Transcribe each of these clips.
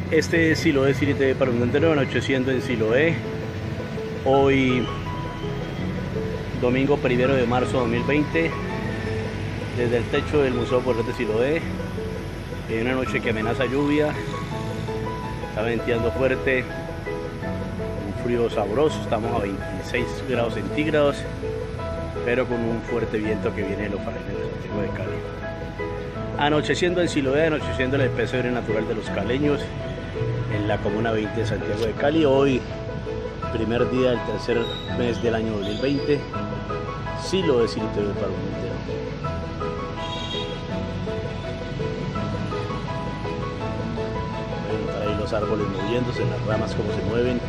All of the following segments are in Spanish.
Este es Siloé City TV para un entero, anocheciendo en Siloé. Hoy, domingo 1 de marzo 2020, desde el techo del Museo Popular de Siloé, en una noche que amenaza lluvia, está venteando fuerte, un frío sabroso, estamos a 26 grados centígrados, pero con un fuerte viento que viene de los Farallones de Santiago de Cali. Anocheciendo en Siloé, anocheciendo en el pesebre natural de los caleños, en la comuna 20 de Santiago de Cali. Hoy, primer día del tercer mes del año 2020, Siloé City TV para un entero. Pueden notar ahí los árboles moviéndose, las ramas como se mueven.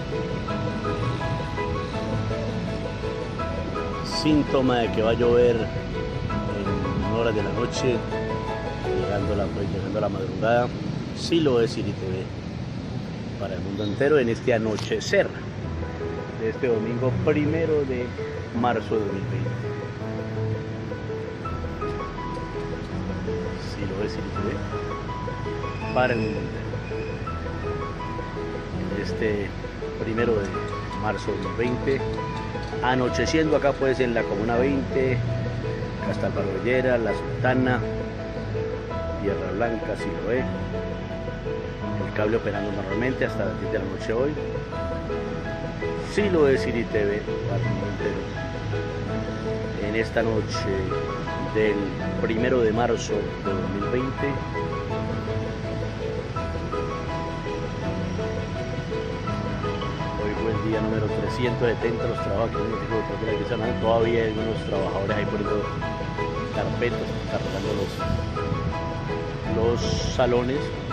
Síntoma de que va a llover en horas de la noche, llegando la madrugada. Siloé City TV para el mundo entero en este anochecer de este domingo 1 de marzo de 2020. Siloé City TV para el mundo entero en este 1 de marzo de 2020, anocheciendo acá pues en la comuna 20, Castalbarrollera, La Sultana, Tierra Blanca, Siloé. El cable operando normalmente hasta las 10 de la noche hoy. Siloé City TV para el mundo entero en esta noche del 1 de marzo de 2020. Hoy fue el día número 370 de los trabajos que todavía hay algunos trabajadores ahí poniendo carpetas, cargando los salones,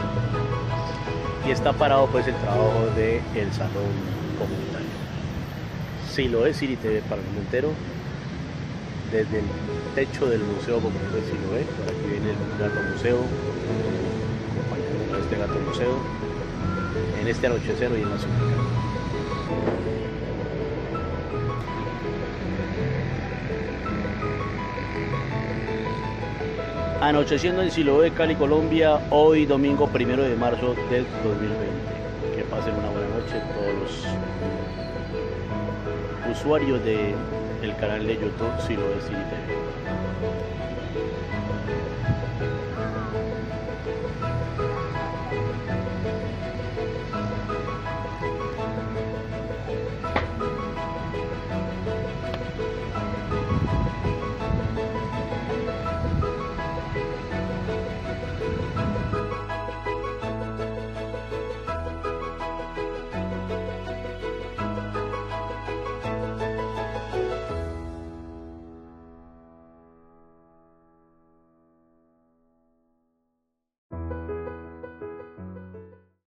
y está parado pues el trabajo del salón comunitario. Siloé City TV para el mundo entero desde el techo del Museo Popular de Siloé. Por aquí viene el gato museo, acompañando a este gato museo en este anochecer y en la ciudad. Anocheciendo en Siloé, Cali, Colombia, hoy domingo 1 de marzo del 2020. Que pasen una buena noche todos los usuarios del canal de YouTube Siloé City TV.